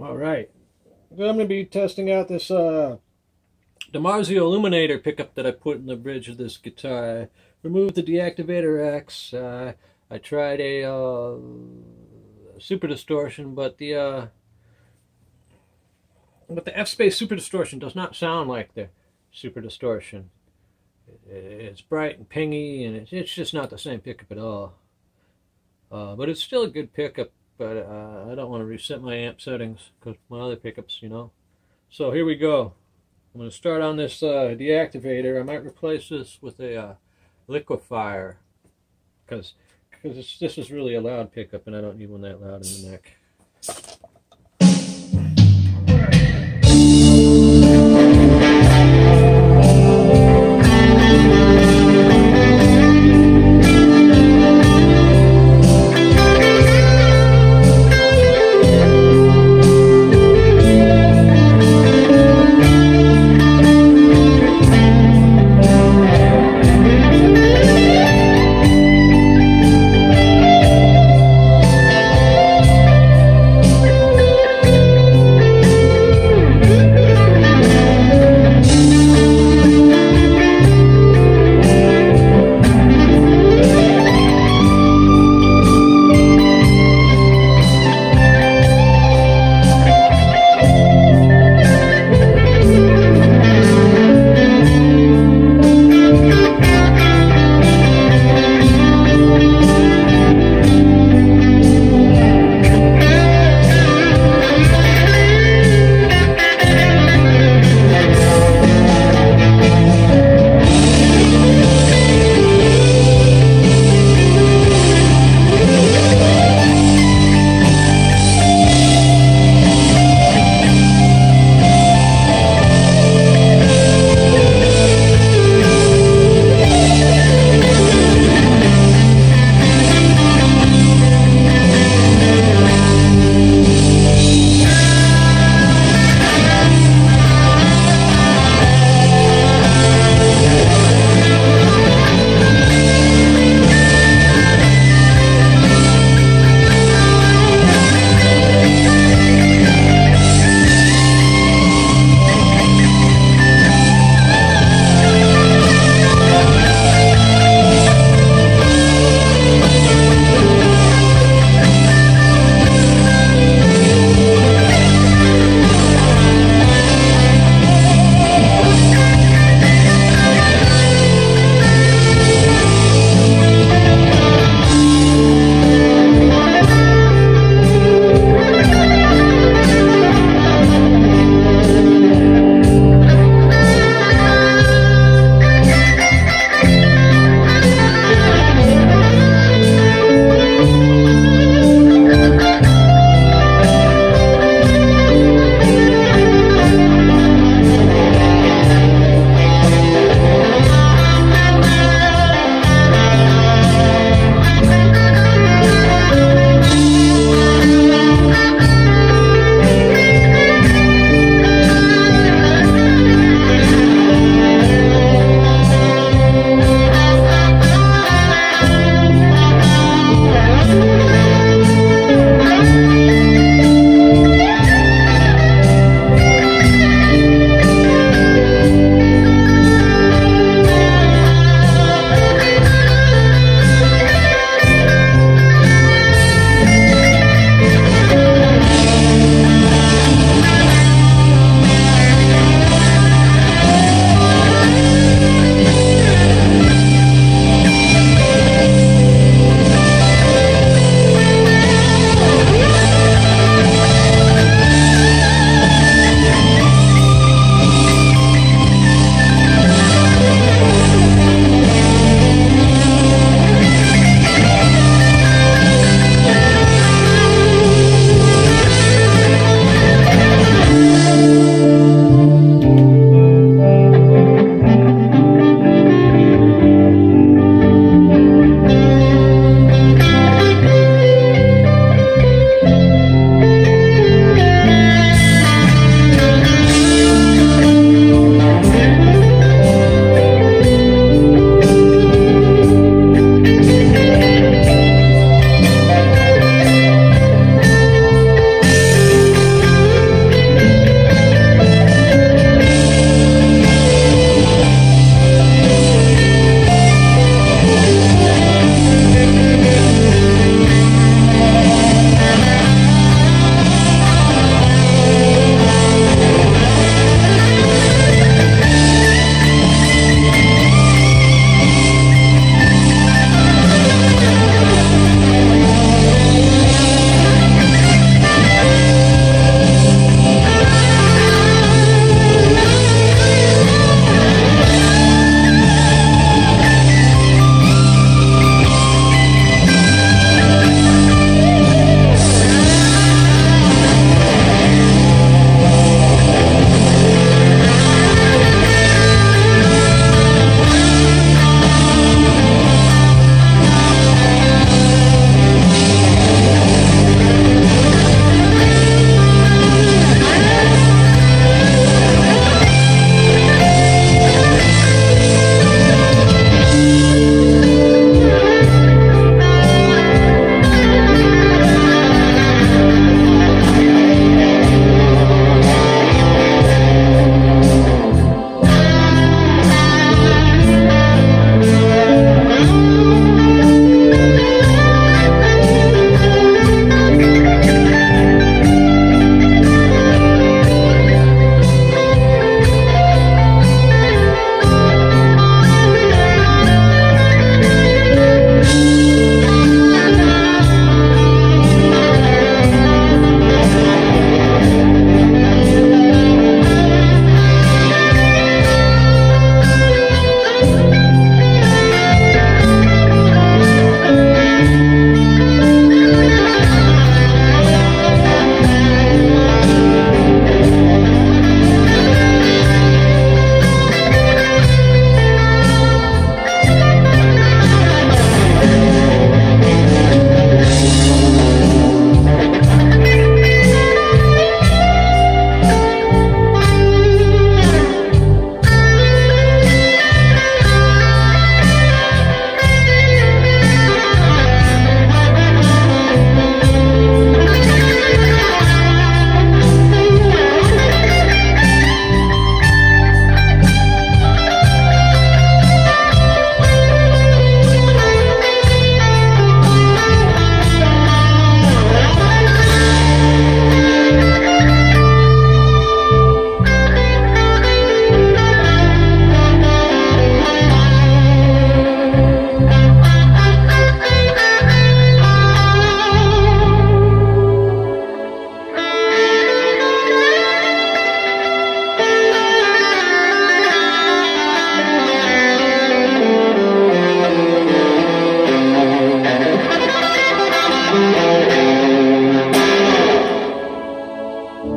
Alright, I'm going to be testing out this DiMarzioIlluminator pickup that I put in the bridge of this guitar. I removed the deactivator X. I tried a Super Distortion, but the F-spaced Super Distortion does not sound like the Super Distortion. It's bright and pingy, and it's just not the same pickup at all. But it's still a good pickup. But I don't want to reset my amp settings because my other pickups, you know. So here we go. I'm going to start on this deactivator. I might replace this with a liquefier because this is really a loud pickup and I don't need one that loud in the neck.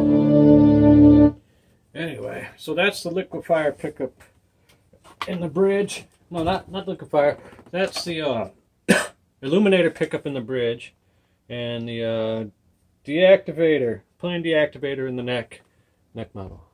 Anyway, so that's the liquefier pickup in the bridge. No, not liquefier. That's the Illuminator pickup in the bridge, and the deactivator, plain deactivator in the neck model.